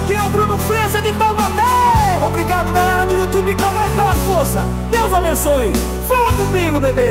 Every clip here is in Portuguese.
Aqui é o Bruno França de Taubaté. Obrigado, galera do YouTube, pela força. Deus abençoe. Fala comigo, bebê.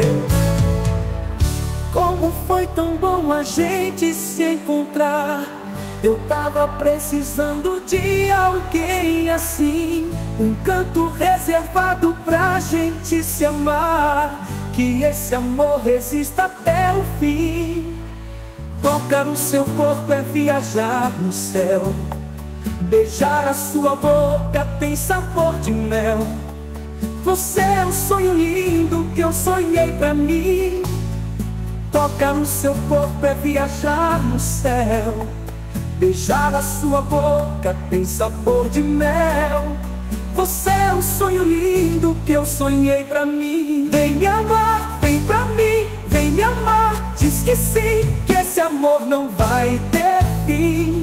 Como foi tão bom a gente se encontrar. Eu tava precisando de alguém assim, um canto reservado pra gente se amar. Que esse amor resista até o fim. Tocar o seu corpo é viajar no céu. Beijar a sua boca tem sabor de mel. Você é um sonho lindo que eu sonhei pra mim. Tocar o seu corpo é viajar no céu. Beijar a sua boca tem sabor de mel. Você é um sonho lindo que eu sonhei pra mim. Vem me amar, vem pra mim, vem me amar. Diz que sim, que esse amor não vai ter fim.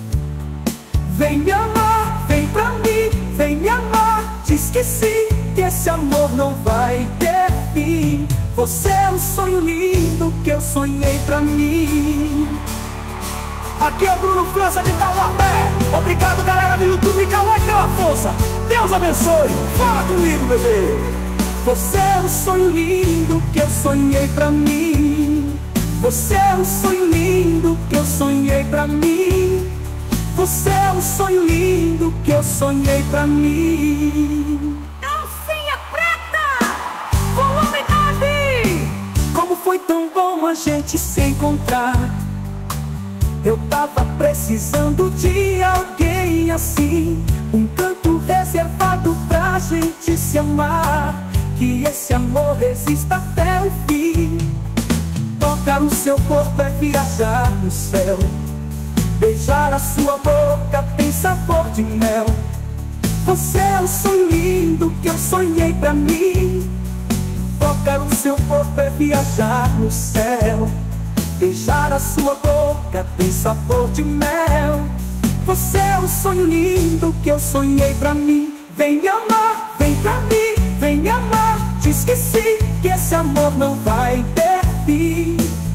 Vem me amar, vem pra mim, vem me amar. Diz que sim, que esse amor não vai ter fim. Você é um sonho lindo que eu sonhei pra mim. Aqui é o Bruno França de Taubaté. Obrigado, galera do YouTube, pela força. Deus abençoe. Fala comigo, bebê. Você é um sonho lindo que eu sonhei pra mim. Você é um sonho lindo que eu sonhei pra mim. Você é um sonho lindo que eu sonhei pra mim. Calcinha preta, volume 9. Como foi tão bom a gente se encontrar. Eu tava precisando de alguém assim, um canto reservado pra gente se amar. Que esse amor resista até o fim. Tocar o seu corpo é viajar no céu. Beijar a sua boca tem sabor de mel. Você é um sonho lindo que eu sonhei pra mim. Tocar o seu corpo é viajar no céu. Beijar a sua boca tem sabor de mel. Você é um sonho lindo que eu sonhei pra mim. Vem me amar, vem pra mim, vem me amar. Diz que sim, que esse amor não vai ter fim.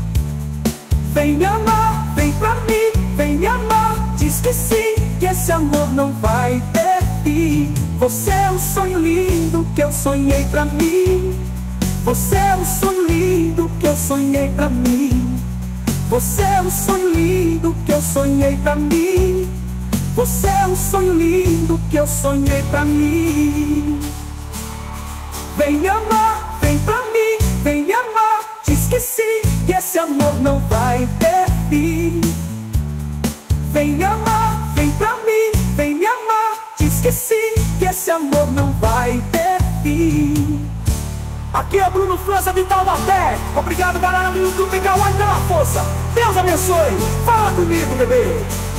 Vem me amar, vem pra mim, vem me amar. Diz que sim, que esse amor não vai ter fim. Você é um sonho lindo que eu sonhei pra mim. Você é um sonho lindo que eu sonhei pra mim. Você é um sonho lindo que eu sonhei pra mim. Você é um sonho lindo que eu sonhei pra mim. Vem me amar, vem pra mim, vem me amar. Diz que sim, que esse amor não vai ter fim. Vem me amar, vem pra mim, vem me amar. Diz que sim, que esse amor não vai ter fim. Aqui é Bruno França de Taubaté. Obrigado, galera do YouTube, pela força. Deus abençoe. Fala comigo, bebê.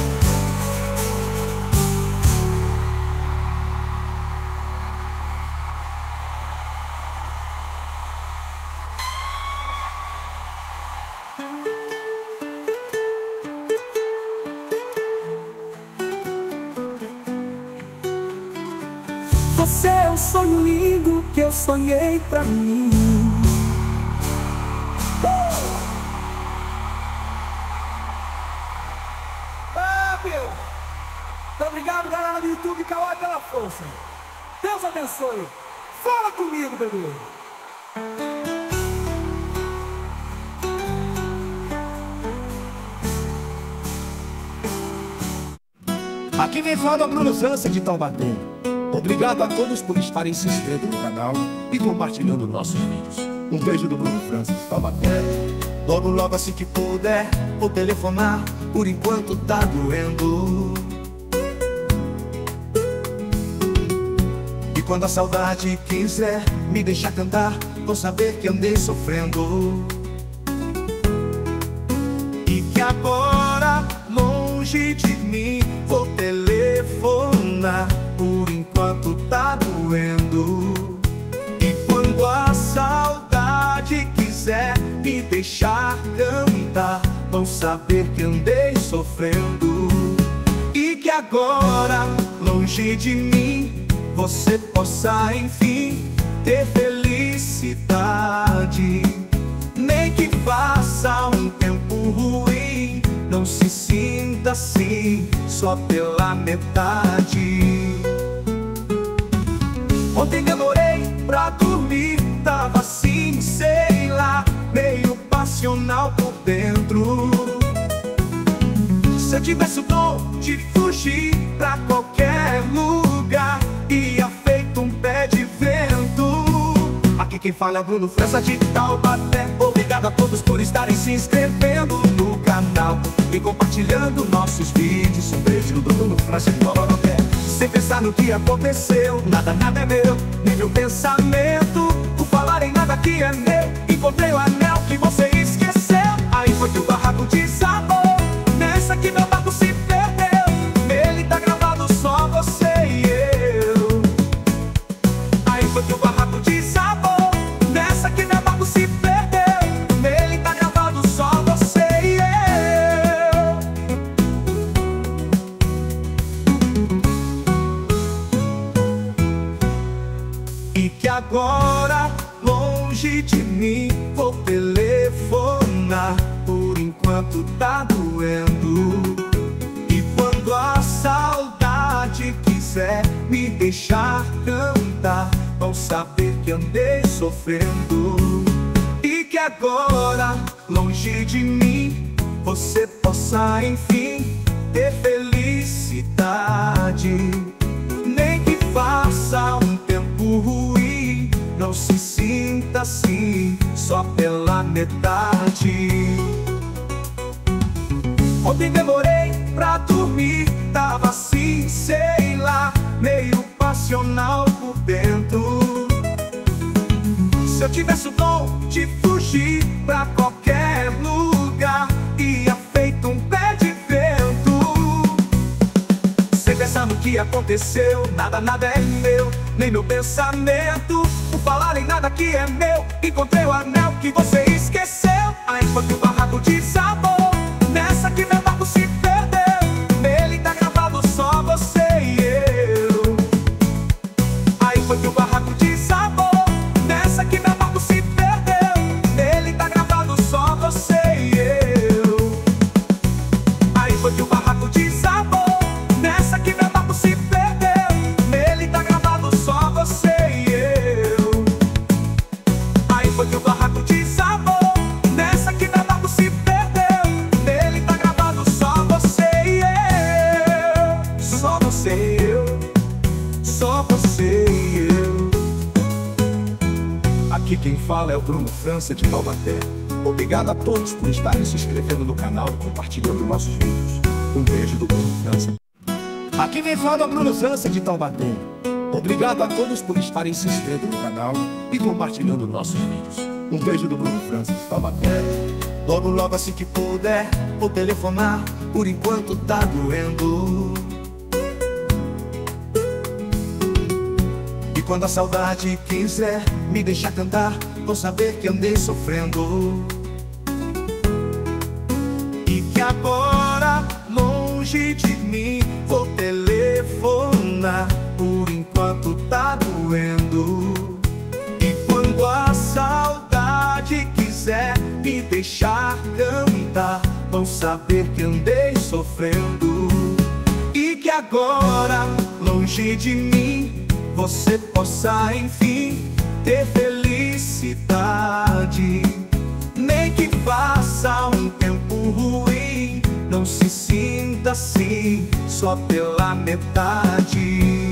Você é um sonho lindo que eu sonhei pra mim. Muito obrigado, galera do YouTube, pela força. Deus abençoe. Fala comigo, bebê. Aqui vem falando Bruno França de Taubaté. Obrigado a todos por estarem se inscrevendo no canal e compartilhando nossos vídeos. Um beijo do Bruno França de Taubaté. Logo, logo assim que puder, vou telefonar, por enquanto tá doendo. E quando a saudade quiser me deixar cantar, vou saber que andei sofrendo. E que agora, longe de mim, vou telefonar, por enquanto tá doendo. E quando a saudade quiser me deixar cantar, vão saber que andei sofrendo. E que agora, longe de mim, você possa enfim ter felicidade. Nem que faça um tempo ruim, não se sinta assim, só pela metade. Ontem demorei pra dormir, tava assim, sei lá, meio passional por dentro. Se eu tivesse o dom de fugir pra qualquer lugar, ia feito um pé de vento. Aqui quem fala é Bruno França de Taubaté. Obrigado a todos por estarem se inscrevendo no canal e compartilhando nossos vídeos. Um beijo do Bruno França de Taubaté. Sem pensar no que aconteceu, nada é meu, nem meu pensamento. Por falar em nada que é meu, encontrei o anel que você esqueceu. Aí foi que o barraco desabou, nessa que meu barco se perdeu. Nele tá gravado só você e eu. Aí foi que o barraco desabou, nessa que meu barco se perdeu. Nele tá gravado só você e eu. E que agora, longe de mim, vou telefonar. Por enquanto tá doendo. E quando a saudade quiser me deixar cantar, vão saber que andei sofrendo. E que agora, longe de mim, você possa enfim ter felicidade. Nem que faça um tempo ruim, não se sinta assim, só pela metade. Ontem demorei pra dormir, tava assim, sei lá, meio passional por dentro. Se eu tivesse o dom de fugir pra qualquer lugar, ia feito um pé de vento. Sem pensar no que aconteceu, nada é meu, nem meu pensamento. Por falar em nada que é meu, encontrei o anel que você esqueceu. Aí foi que o barraco desabou, nessa que meu barco se perdeu. Nele tá gravado só você e eu. Aí foi que o barraco desabou, nessa que meu barco se perdeu. Nele tá gravado só você e eu. Aí foi que o barraco desabou, nessa que meu barco se perdeu. Nele tá gravado só você e eu. Aí foi que o barraco desabou, nessa que meu barco se perdeu. Nele tá gravado só você e eu. Só você e eu. Só você e eu. Aqui quem fala é o Bruno França de Taubaté. Obrigado a todos por estarem se inscrevendo no canal e compartilhando nossos vídeos. Um beijo do Bruno França. Aqui quem fala é o Bruno França de Taubaté. Obrigado a todos por estarem se inscrevendo no canal e compartilhando nossos vídeos. Um beijo do Bruno França de Taubaté. Logo assim que puder, vou telefonar. Por enquanto tá doendo. E quando a saudade quiser me deixar cantar, vou saber que andei sofrendo. E que agora, longe de mim, vou telefonar. Por enquanto tá doendo. E quando a saudade quiser me deixar cantar, vão saber que andei sofrendo. E que agora, longe de mim, você possa enfim ter felicidade. Nem que faça um tempo ruim, não se sinta assim, só pela metade.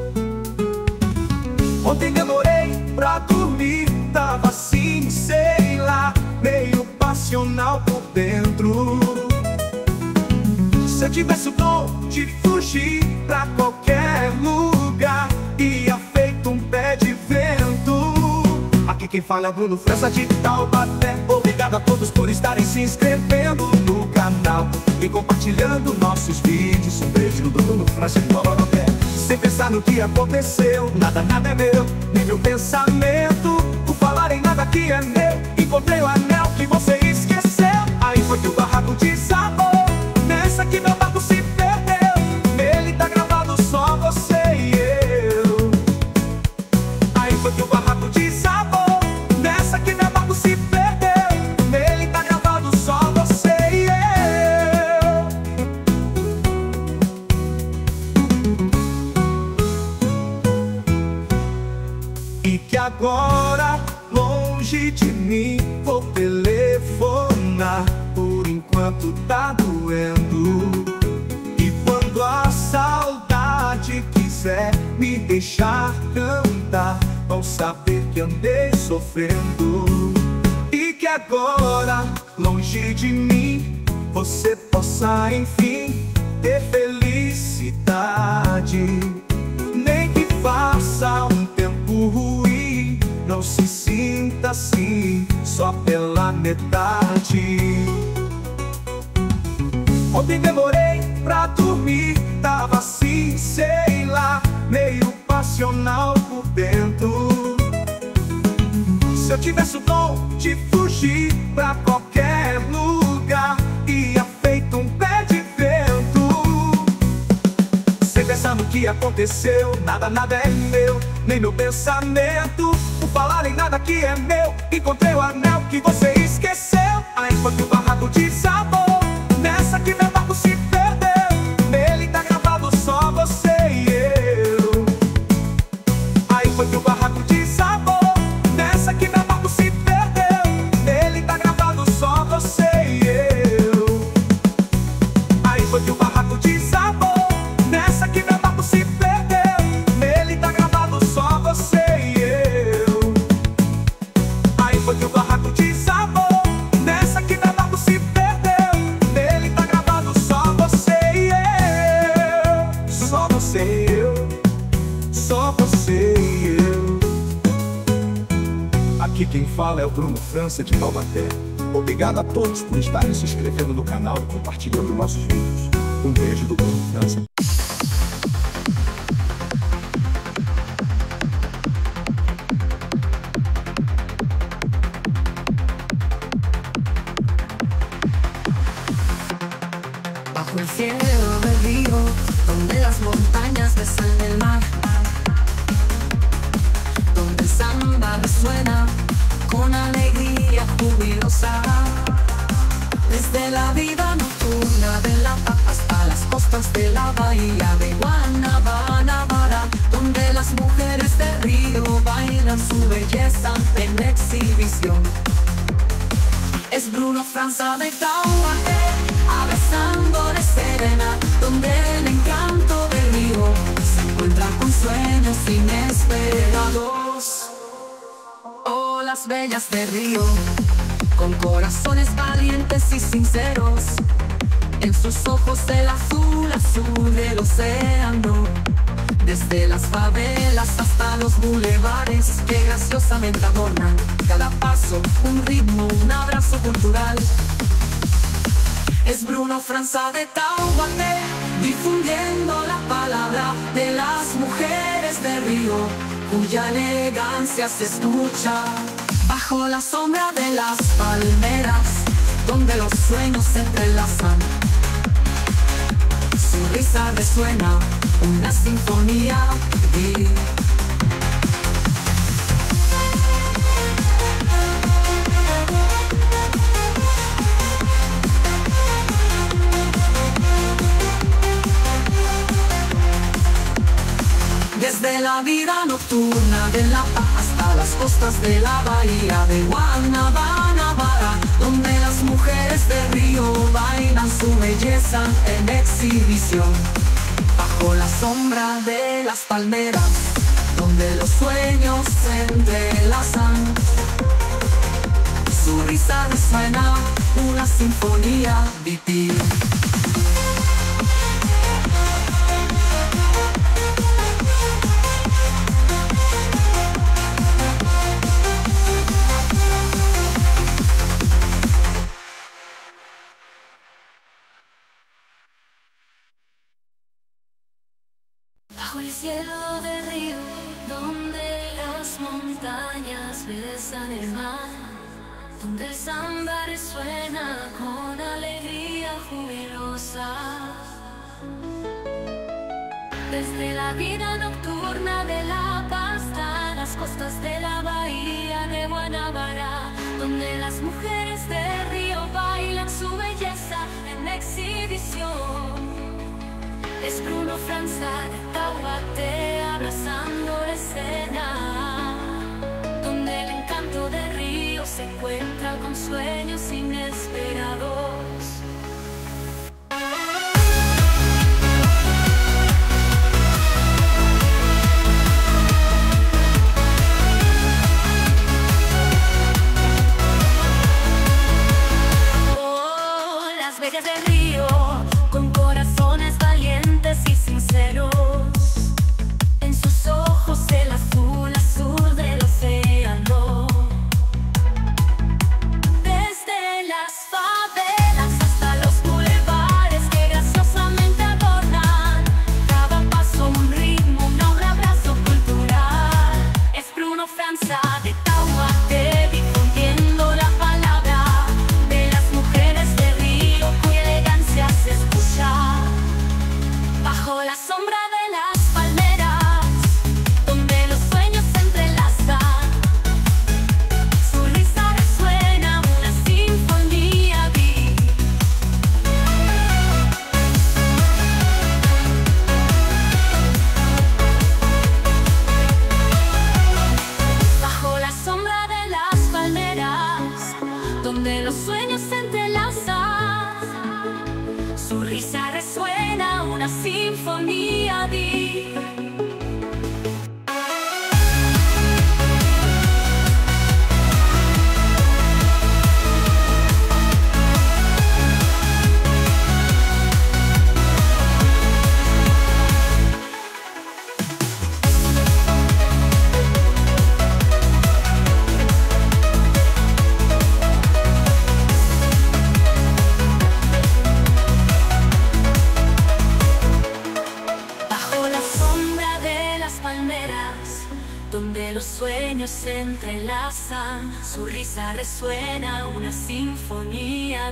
Ontem demorei pra dormir, tava assim, sei lá, meio passional por dentro. Se eu tivesse o dom de fugir pra qualquer lugar, ia feito um pé de vento. Aqui quem fala é Bruno França de Taubaté. Obrigado a todos por estarem se inscrevendo no canal e compartilhando nossos vídeos. Um beijo do Bruno França de Taubaté. Sem pensar no que aconteceu, nada é meu, nem meu pensamento. Por falar em nada que é meu, encontrei o anel que você esqueceu. Aí foi que o barraco desabou, nessa que meu barco se perdeu. Nele tá gravado só você e eu. Aí foi que o barraco desabou, nessa que meu barco se perdeu. agora, longe de mim, vou telefonar. Por enquanto tá doendo. E quando a saudade quiser me deixar cantar, vão saber que andei sofrendo. E que agora, longe de mim, você possa enfim ter felicidade. Nem que faça um tempo ruim, não se sinta assim, só pela metade. Ontem demorei pra dormir, tava assim, sei lá, meio passional por dentro. Se eu tivesse o dom de fugir pra qualquer lugar, ia feito um pé de vento. Sem pensar no que aconteceu, nada é meu, nem meu pensamento. Por falar em nada que é meu, encontrei o anel que você esqueceu. Aí foi que o barraco desabou, nessa que meu barco se perdeu. Nele tá gravado só você e eu. Aí foi que o barraco desabou, nessa que meu barco se perdeu. Nele tá gravado só você e eu. Aí foi que o barraco desabou, nessa que meu barco se perdeu. Nele tá gravado só você e eu. Aí foi que o barraco desabou, nessa que meu barco se perdeu. Nele tá gravado só você e eu. Só você e eu. Só você e eu. Aqui quem fala é o Bruno França de Taubaté. Obrigado a todos por estarem se inscrevendo no canal e compartilhando nossos vídeos. Um beijo do Bruno França. Bajo el cielo del río, donde las montañas besan el mar, donde el samba resuena con alegría jubilosa. Desde la vida nocturna de La Paz hasta las costas de la bahía de Guanabara, donde las mujeres del río bailan su belleza en exhibición. Es Bruno França de Taubaté, abrazándole serena, donde el encanto del río se encuentra con sueños inesperados. Oh, las bellas del río, con corazones valientes y sinceros, en sus ojos el azul, azul del océano. Desde las favelas hasta los bulevares que graciosamente adornan cada paso, un ritmo, un abrazo cultural. Es Bruno França de Taubaté, difundiendo la palabra de las mujeres del río, cuya elegancia se escucha bajo la sombra de las palmeras, donde los sueños se entrelazan. Su risa resuena una sinfonía. Desde la vida nocturna de La Paz hasta las costas de la bahía de Guanabara, donde las mujeres del río bailan su belleza en exhibición. Bajo la sombra de las palmeras, donde los sueños se entrelazan. Su risa resuena una sinfonía vital. Bajo el cielo del río, donde las montañas besan el mar, donde el samba resuena con alegría jubilosa. Desde la vida nocturna de La Paz hasta las costas de la bahía de Guanabara, donde las mujeres del río bailan su belleza en exhibición. Es Bruno França de Taubaté, abrazando la escena, se encuentra con sueños inesperados. Oh, las bellas del río, con corazones valientes y sinceros. En sus ojos el azul, azul del océano. Desde las favelas hasta los bulevares que graciosamente adornan cada paso un ritmo, un abrazo cultural. Es Bruno Franza de Taubaté difundiendo la palabra de las mujeres de Río, cuya elegancia se escucha bajo la sombra de las palmeras, donde los sueños se entrelazan. Su risa resuena una sinfonía bajo la sombra de las palmeras, donde los sueños se entrelazan. Su risa resuena una sinfonía bajo la sombra de las palmeras, donde los sueños se entrelazan. Su risa resuena una sinfonía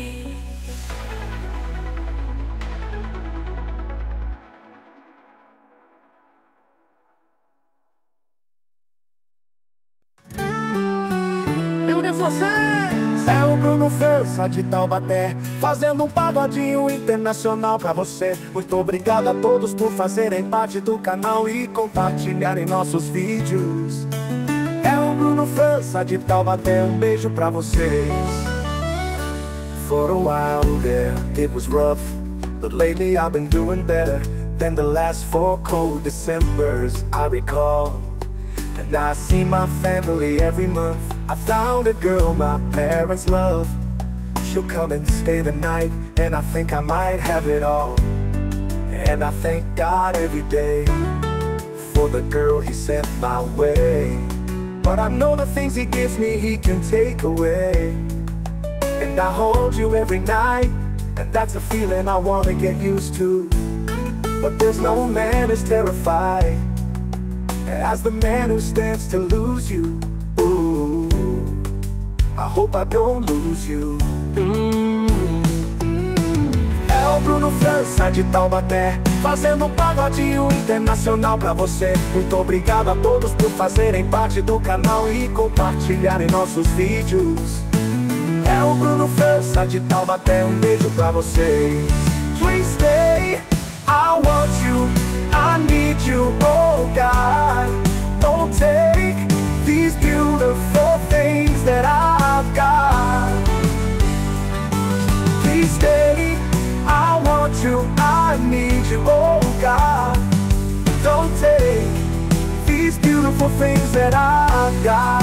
Eu de vocês! É o Bruno França de Taubaté, fazendo um pagodinho internacional pra você. Muito obrigado a todos por fazerem parte do canal e compartilharem nossos vídeos. É o Bruno França de Taubaté, um beijo pra vocês. For a while there, it was rough, but lately I've been doing better than the last 4 cold Decembers I recall. And I see my family every month. I found a girl my parents love. She'll come and stay the night, and I think I might have it all. And I thank God every day for the girl He sent my way. But I know the things He gives me He can take away. And I hold you every night, and that's a feeling I wanna get used to. But there's no man as terrified as the man who stands to lose you. Ooh, I hope I don't lose you. É o Bruno França de Taubaté, fazendo um pagodinho internacional pra você. Muito obrigado a todos por fazerem parte do canal e compartilharem nossos vídeos. É o Bruno França de Taubaté, um beijo pra vocês. Please stay, I want you, I need you, oh God. Don't take these beautiful things that I've got. Please stay, I want you, I need you, oh God. Don't take these beautiful things that I've got.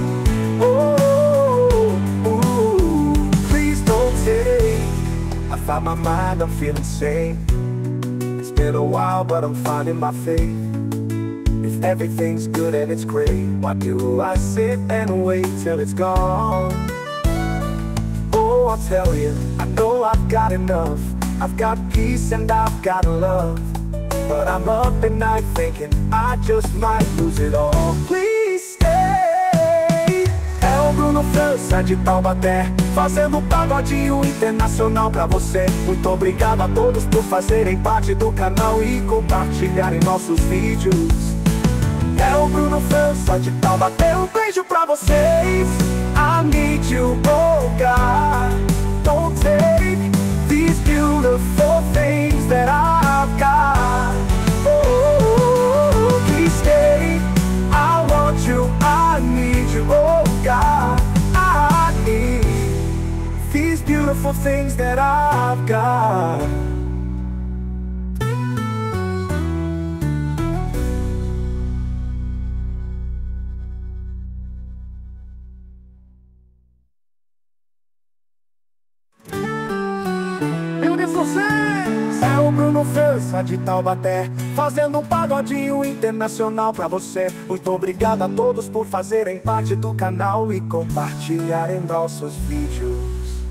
Oh, ooh, please don't take. I found my mind, I'm feeling sane. It's been a while, but I'm finding my faith. If everything's good and it's great, why do I sit and wait till it's gone? Oh, I'll tell you, I know I've got enough. I've got peace and I've got love. But I'm up at night thinking I just might lose it all. Please stay. É o Bruno França de Taubaté, fazendo um pagodinho internacional pra você. Muito obrigado a todos por fazerem parte do canal e compartilharem nossos vídeos. É o Bruno França de Taubaté, um beijo pra vocês. I need you, oh God. Don't take these beautiful things that I've got. Oh, please stay, I want you, I need you, oh God. beautiful things that I've got. É o Bruno França de Taubaté, fazendo um pagodinho internacional pra você. Muito obrigado a todos por fazerem parte do canal e compartilharem nossos vídeos.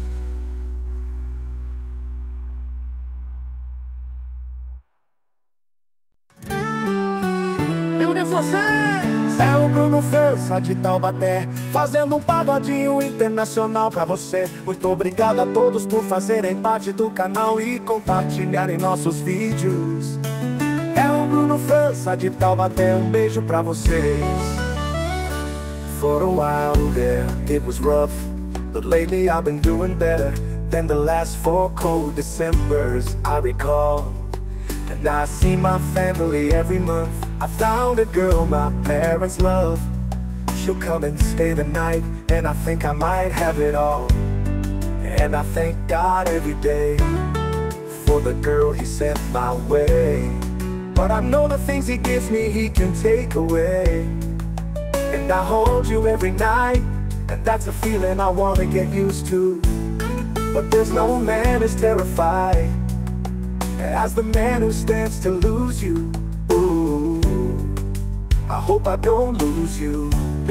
É o Bruno França de Taubaté, fazendo um pagodinho internacional pra você. Muito obrigado a todos por fazerem parte do canal e compartilharem nossos vídeos. É o Bruno França de Taubaté, um beijo pra vocês. For a while there, it was rough, but lately I've been doing better than the last 4 cold Decembers I recall. And I see my family every month. I found a girl my parents love. She'll come and stay the night, and I think I might have it all. And I thank God every day for the girl He sent my way. But I know the things He gives me He can take away. And I hold you every night, and that's a feeling I wanna get used to. But there's no man as terrified as the man who stands to lose you. Ooh, I hope I don't lose you.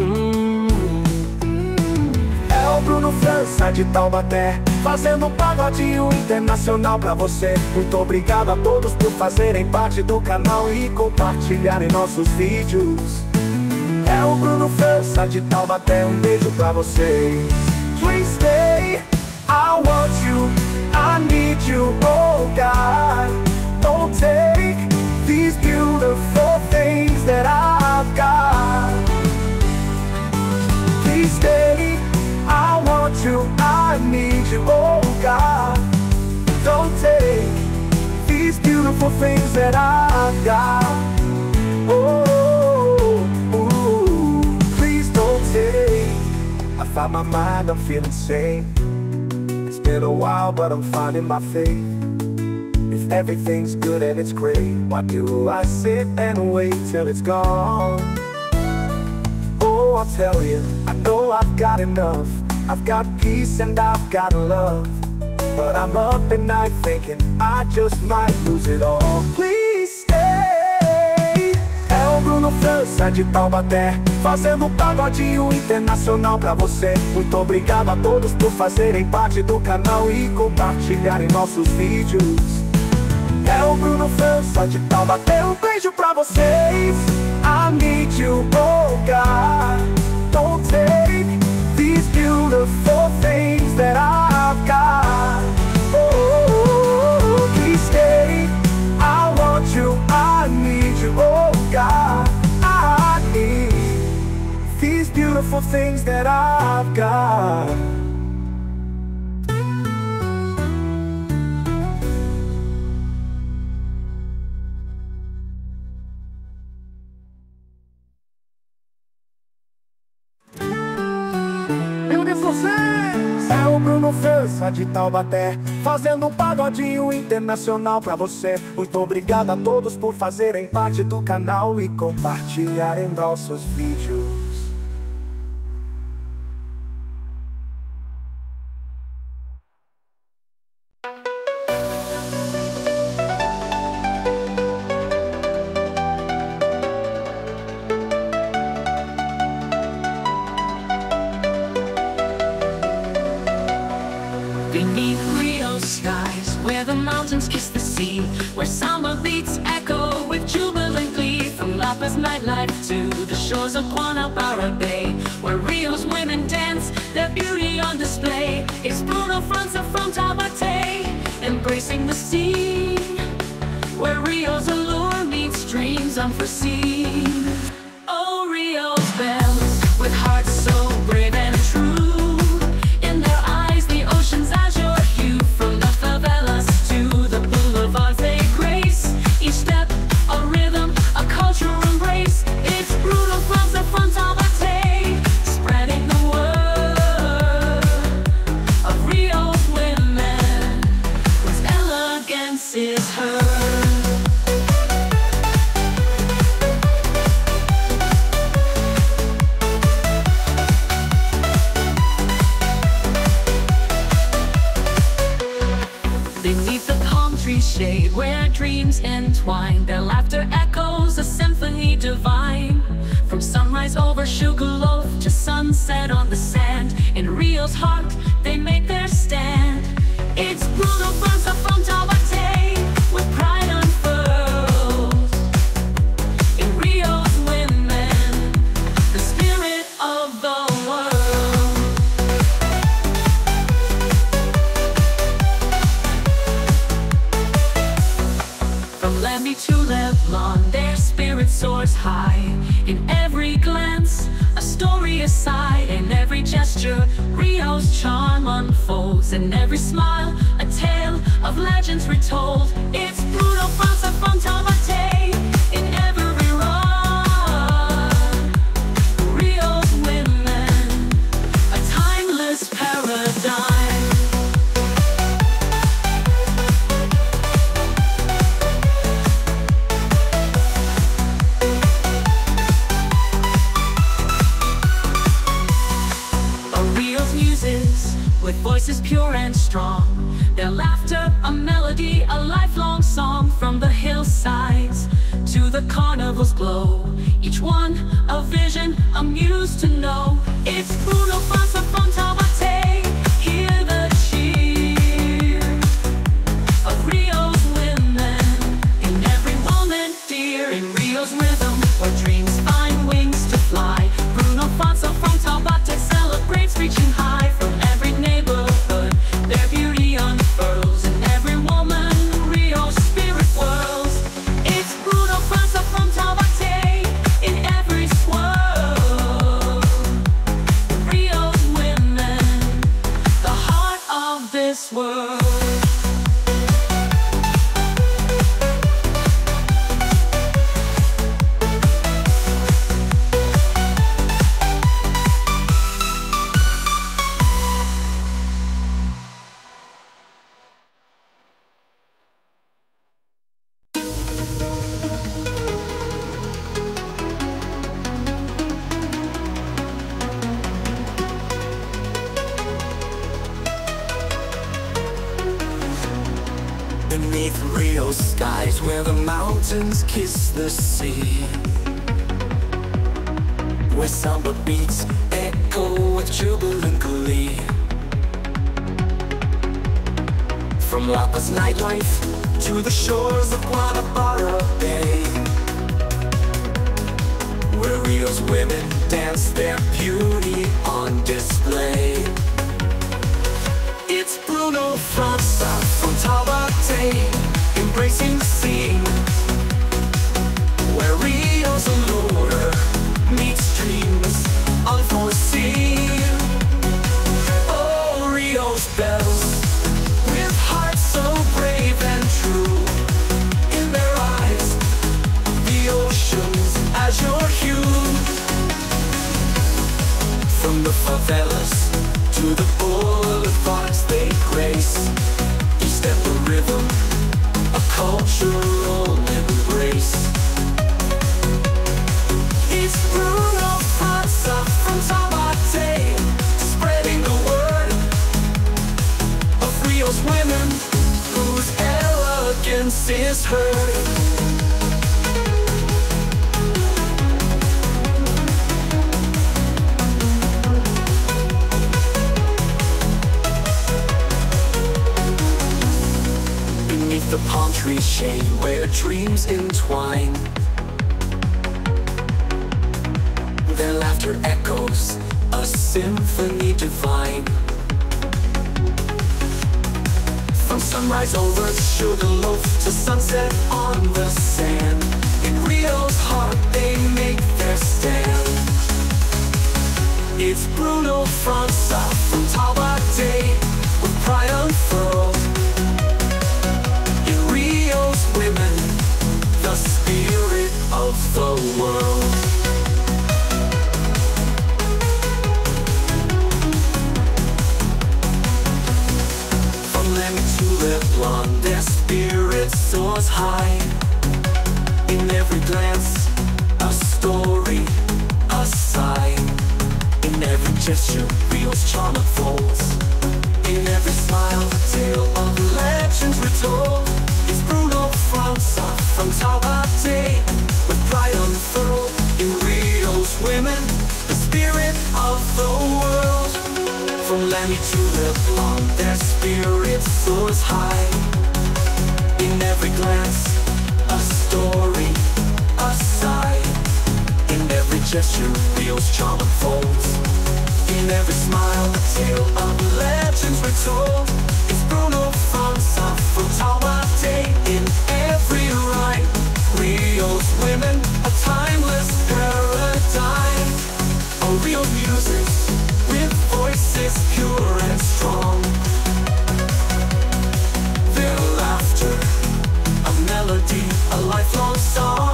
É o Bruno França de Taubaté, fazendo um pagodinho internacional pra você. Muito obrigado a todos por fazerem parte do canal e compartilharem nossos vídeos. É o Bruno França de Taubaté, um beijo pra vocês. Please stay, I want you, I need you, oh God. Don't take these beautiful things that I've got. Please stay, I want you, I need you, oh God. Don't take these beautiful things that I've got. Oh, ooh, please don't take. I found my mind, I'm feeling sane. It's been a while, but I'm finding my faith. If everything's good and it's great, why do I sit and wait till it's gone? Oh, I'll tell you, I know I've got enough. I've got peace and I've got love. But I'm up at night thinking I just might lose it all. Please stay. É o Bruno França de Taubaté, fazendo um pagodinho internacional pra você. Muito obrigado a todos por fazerem parte do canal e compartilharem nossos vídeos. É o Bruno França de Taubaté, um beijo pra vocês. I need you, oh God. Don't take these beautiful things that I've got. Oh, please stay, I want you, I need you, oh God. I need these beautiful things that I've got. É o Bruno França de Taubaté, fazendo um pagodinho internacional pra você. Muito obrigado a todos por fazerem parte do canal e compartilharem nossos vídeos. Beneath Rio skies, where the mountains kiss the sea, where samba beats echo with jubilant glee, from La Paz nightlife to the shores of Guanabara Bay, where Rio's women dance, their beauty on display. It's Bruno França from Taubaté, embracing the scene, where Rio's allure meets dreams unforeseen. Oh, Rio's bells, with hearts so brave and true. Spreading the word of Rio's women. dreams entwine. Their laughter echoes a symphony divine. From sunrise over Sugarloaf to sunset on the sand, in Rio's heart they make their stand. It's Bruno França from Taubaté, with pride unfurls. In Rio's women, the spirit of the world. From Lemmy to Leblon, their spirit soars high. In every glance, a story aside. In every gesture, Rio's charm unfolds. In every smile, a tale of legends retold. It's Bruno França from Taubaté. In every run, Rio's women, a timeless paradigm. With voices pure and strong, their laughter a melody, a lifelong song. From the hillsides to the carnival's glow, each one a vision, a muse to know. It's Bruno França from Taubaté. Hear the cheer of Rio's women, in every moment dear. In Rio's rhythm, where dreams find wings to fly, Bruno França from Taubaté celebrates reaching high. From every neighborhood, their beauty unfurls. In every woman, Rio's spirit whirls. It's Bruno França from Taubaté. In every swirl, Rio's women, the heart of this world. Beneath Rio's skies, where the mountains kiss the sea, where samba beats echo with jubilant glee. From Lapa's nightlife to the shores of Guanabara Bay, where Rio's women dance their beauty on display. It's Bruno França from Taubaté, embracing the scene, where Rio's allure meets dreams unforeseen. Oh, Rio's bells, with hearts so brave and true, in their eyes, the ocean's azure hue. From the favelas to the boulevards they grace, each step a rhythm, a cultural embrace. It's Bruno França from Taubaté, spreading the word of Rio's women, whose elegance is heard. The palm tree shade where dreams entwine, their laughter echoes a symphony divine. From sunrise over Sugarloaf to sunset on the sand, in Rio's heart they make their stand. It's Bruno França from Taubaté, with pride unfurled. Rio's women, the spirit of the world. From Lemmy to Leblon, their spirit soars high. In every glance, a story, a sigh. In every gesture, Rio's charm unfolds. In every smile, a tale of legends retold. It's Bruno França Franza, from Taubaté, with pride unfurled in Rio's women, the spirit of the world. From Lamy to Leblon, their spirit soars high. In every glance, a story, a sigh. In every gesture, Rio's charm unfolds. In every smile, a tale of legends retold. It's Bruno Franza from Taubaté. In every rhyme, Rio's women, a timeless paradigm. Oh, Rio music, with voices pure and strong. Their laughter, a melody, a lifelong song.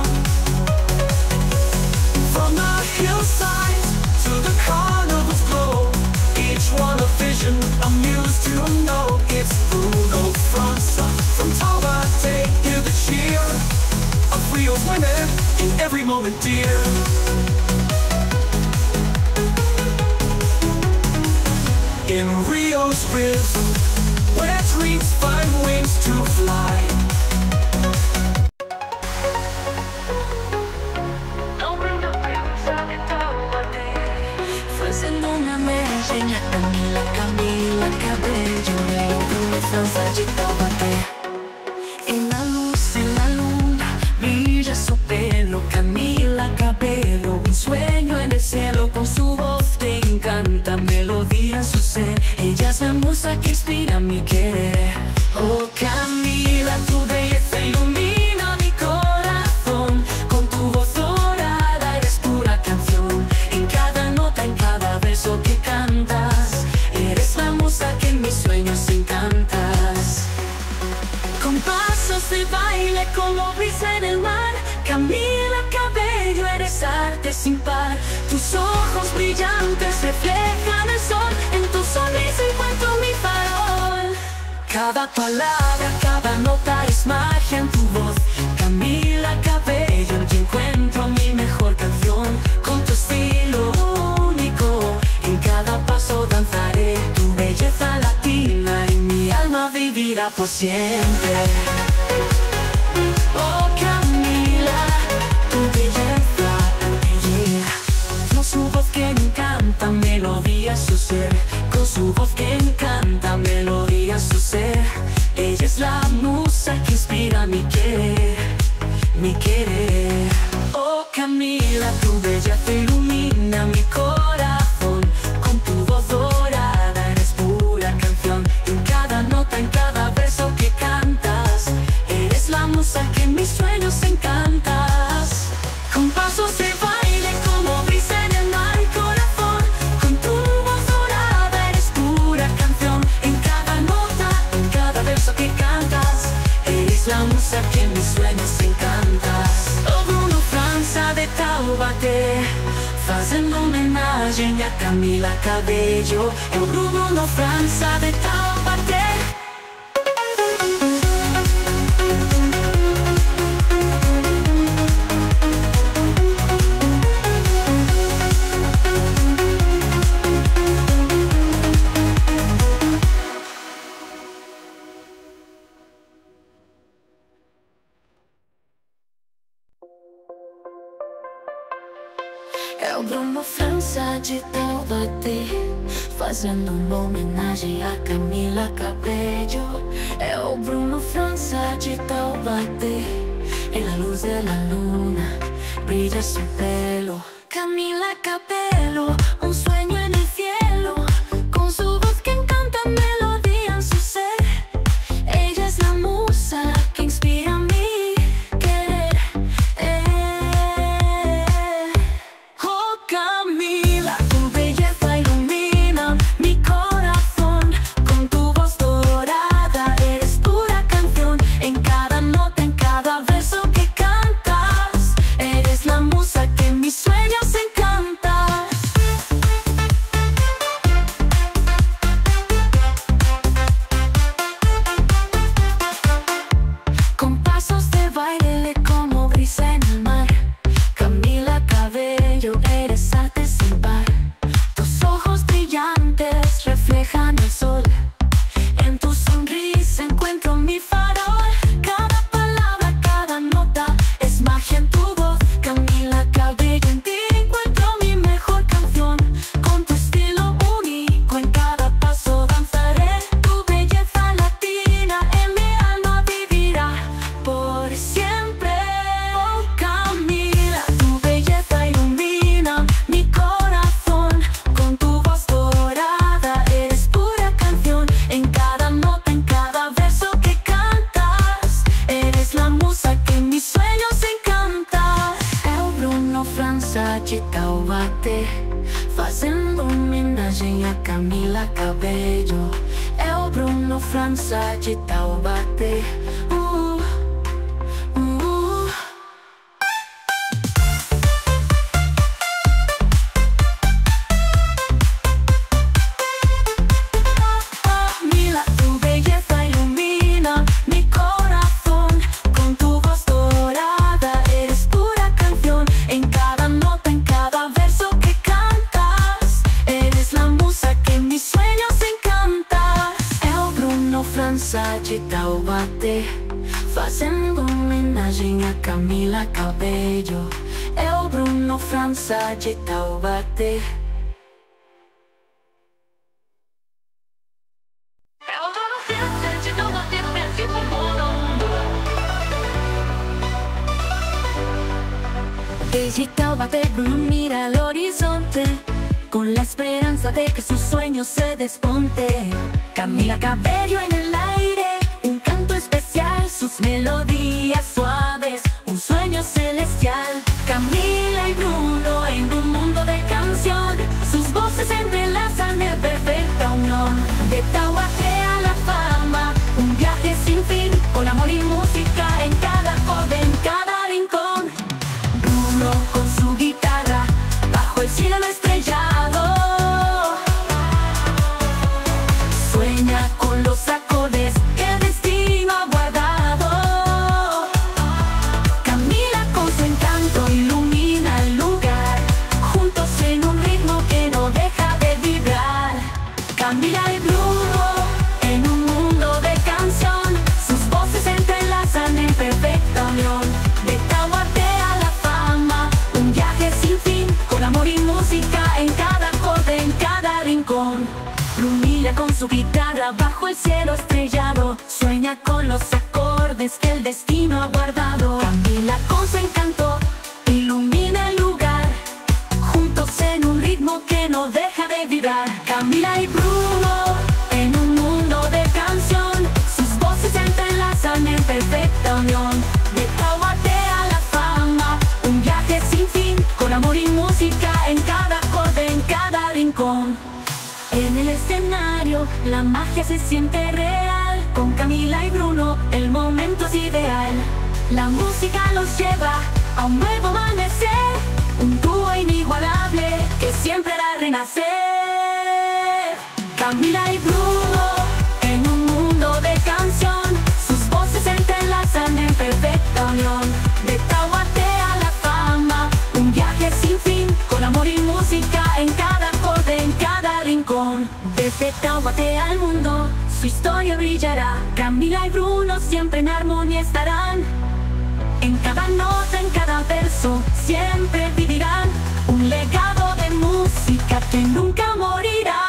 From the hillsides to the carnival's glow, each one a vision, a muse to know. It's Bruno Franza from Taubaté. Hear the cheer of Rio's women in every moment dear. In Rio's rhythm, where dreams find wings to fly. Fazendo uma homenagem a Camila Cabello, eu Bruno Franza de Taubaté. En la luna, brilla su pelo, Camila Cabello, un sueño en el cielo, con su voz te encanta, melodía en su ser. Ella es la musa que inspira mi querer. Oh Camila, tu belleza ilumina mi corazón, con tu voz dorada eres pura canción. En cada nota, en cada verso que cantas, eres la musa que en mis sueños encantas. Con pasos de baile como brisa en el mar, Camila Cabello, eres arte sin par. Tus ojos brillantes reflejan el sol, en tu sonrisa encuentro mi farol. Cada palabra, cada nota es magia en tu voz, Camila Cabello, yo encuentro mi mejor canción. Con tu estilo único, en cada paso danzaré, tu belleza latina en mi alma vivirá por siempre. Oh Camila, tu belleza, con su voz que encanta, melodía su ser. Con su voz que encanta, melodía su ser. Ella es la musa que inspira mi querer, mi querer. Oh Camila, tu belleza ilumina mi corazón, con tu voz dorada eres pura canción. En cada nota, en cada verso que cantas, eres la musa que en mis sueños encantas. Con pasos de baile como brisa en el mar, corazón, con tu voz dorada eres pura canción. En cada nota, en cada verso que cantas, eres la musa que en mis sueños encantas. Oh Bruno Franza de Taubaté, fazendo homenagem a Camila Cabello, é o Bruno Franza de Taubaté. É o Bruno Franza de Taubaté, fazendo uma homenagem a Camila Cabello. É o Bruno Franza de Taubaté, en la luz de la luna brilla su pelo. Camila Cabello, un sueño en el cielo, con su voz que encanta, melodía en su ser. Ella es la musa que inspira mi querer. Oh Camila, tu belleza ilumina mi corazón, con tu voz dorada eres pura canción. En cada nota, en cada verso que cantas, eres la musa que en mis sueños encantas. de Taubaté, fazendo homenagem a Camila Cabello. É o Bruno França de Taubaté. De Taubaté, fazendo homenagem a Camila Cabello. É o Bruno França de Taubaté. É o Bruno França de Taubaté, no Brasil, mundo. Desde Taubaté, Bruno mira al horizonte, con la esperanza de que sus sueños se despunte. Camila Cabello en el aire, un canto especial, sus melodías suaves, un sueño celestial. Camila y Bruno en un mundo de canción, sus voces entrelazan en perfecta unión. De Taubaté a la fama, un viaje sin fin, con amor y música en cada acorde, en cada rincón. Bruno con su guitarra, bajo el cielo estrellado, sueña con los acordes que el destino ha guardado. Camila con su encanto ilumina el lugar, juntos en un ritmo que no deja de vibrar. Camila y Bruno en un mundo de canción, sus voces se entrelazan en perfecta unión. De Taubaté a la fama, un viaje sin fin, con amor y música en cada acorde, en cada rincón. Brunilla con su guitarra bajo el cielo estrellado, sueña con los acordes que el destino ha guardado. Camila con su encanto ilumina el lugar, juntos en un ritmo que no deja de vibrar. Camila y Bruno en un mundo de canción, sus voces se entrelazan en perfecta unión. De Taubaté a la fama, un viaje sin fin, con amor y música en cada acorde, en cada rincón. En el escenario la magia se siente real, con Camila y Bruno el momento es ideal. La música los lleva a un nuevo amanecer, un dúo inigualable que siempre hará renacer. Camila y Bruno en un mundo de canción, sus voces se entrelazan en perfecta unión. De Taubaté a la fama, un viaje sin fin, con amor y música en cada acorde, en cada rincón. Desde Taubaté al mundo, su historia brillará. Camila y Bruno siempre en armonía estarán, en cada nota, en cada verso, siempre vivirán un legado de música que nunca morirá.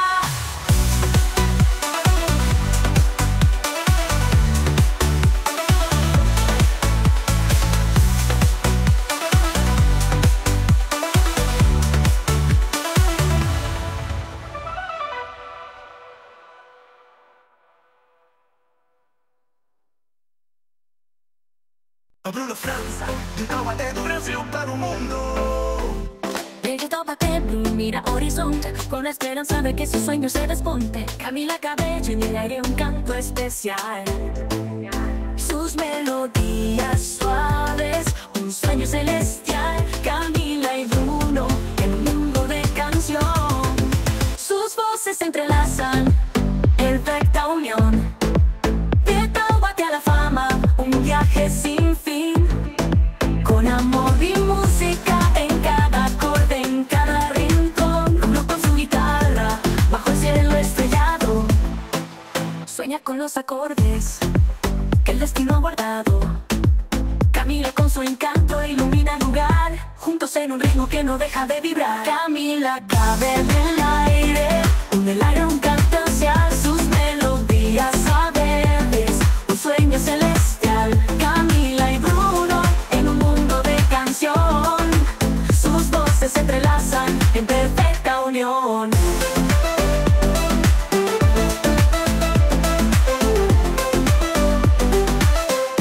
Bruno França, de Taubaté do Brasil para o mundo. Desde Taubaté, Bruno mira horizonte, con la esperanza de que su sueño se despunte. Camila Cabello en el aire, un canto especial, sus melodías suaves, un sueño celestial. Camila y Bruno en un mundo de canción, sus voces se entrelazan en perfecta unión. De Taubaté a la fama, un viaje sin fin, con amor y música en cada acorde, en cada rincón. Bruno con su guitarra bajo el cielo estrellado, sueña con los acordes que el destino ha guardado. Camila con su encanto ilumina el lugar, juntos en un ritmo que no deja de vibrar. Camila Cabello en el aire, un canto hacia sus melodías suaves, un sueño celestial. Camila y Bruno en un mundo de canción, sus voces se entrelazan en perfecta unión.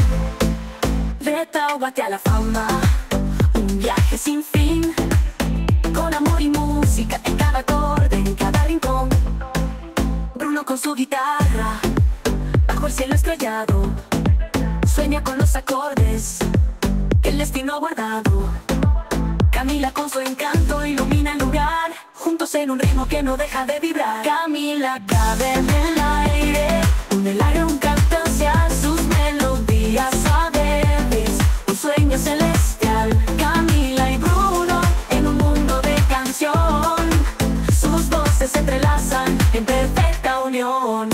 De Taubaté a la fama, un viaje sin fin, con amor y música en cada acorde, en cada rincón. Bruno con su guitarra, bajo el cielo estrellado, sueña con los acordes que el destino ha guardado. Camila con su encanto ilumina el lugar, juntos en un ritmo que no deja de vibrar. Camila cabe en el aire, une el aire un canto hacia sus melodías suaves, un sueño celestial. Camila y Bruno en un mundo de canción, sus voces se entrelazan en perfecta unión.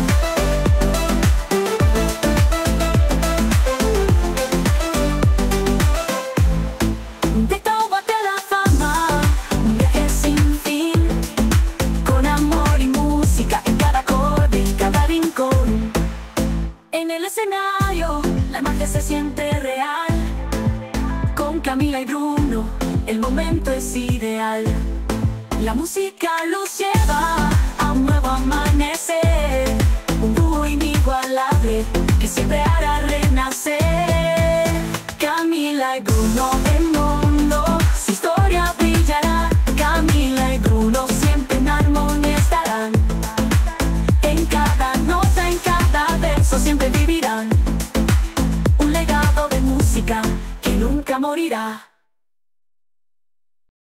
En el escenario, la magia se siente real. Con Camila y Bruno, el momento es ideal. La música los lleva a un nuevo amanecer, un dúo inigualable que siempre hará renacer. Camila y Bruno del mundo, su historia brillará. Camila y Bruno siempre en armonía estarán. En cada nota, en cada verso siempre vivirán un legado de música que nunca morirá.